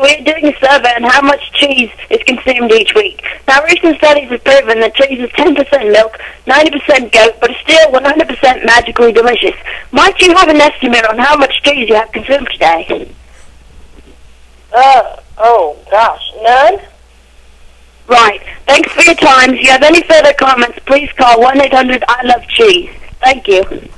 we're doing a survey on how much cheese is consumed each week. Now, recent studies have proven that cheese is 10% milk, 90% goat, but is still 100% magically delicious. Might you have an estimate on how much cheese you have consumed today? Oh gosh, none? Right. Thanks for your time. If you have any further comments, please call 1-800-I-LOVE-CHEESE. Thank you.